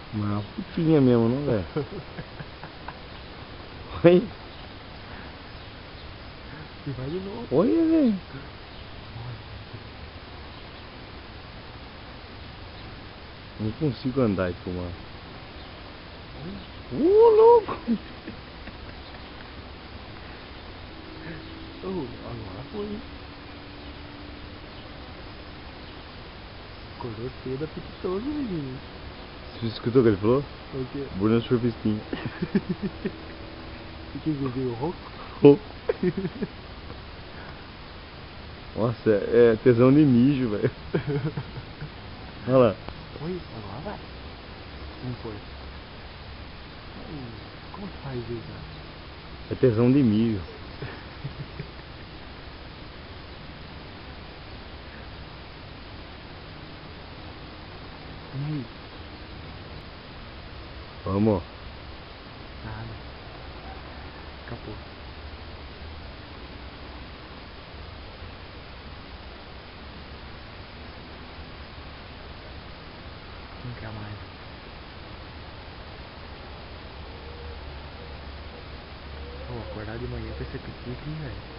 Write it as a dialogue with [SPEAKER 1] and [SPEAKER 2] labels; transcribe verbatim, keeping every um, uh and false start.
[SPEAKER 1] Mas é uma putinha mesmo, não, velho? Oi?
[SPEAKER 2] E vai de novo.
[SPEAKER 1] Olha, velho. Não consigo andar e filmar. Ô, uh, louco!
[SPEAKER 2] Oh, agora foi. Acordou cedo, apetitoso, menino.
[SPEAKER 1] Você escutou o que ele falou?
[SPEAKER 2] O quê?
[SPEAKER 1] Bruno Surfistinha.
[SPEAKER 2] O que que veio? Rouco?
[SPEAKER 1] Rouco. Nossa, é, é tesão de mijo, velho. Olha lá.
[SPEAKER 2] Oi, agora vai. Não foi. Ai, como faz isso?
[SPEAKER 1] É tesão de mijo.
[SPEAKER 2] E aí?
[SPEAKER 1] Vamos.
[SPEAKER 2] Nada. Acabou. Não quer mais. Vou acordar de manhã pra esse apetite, hein, velho?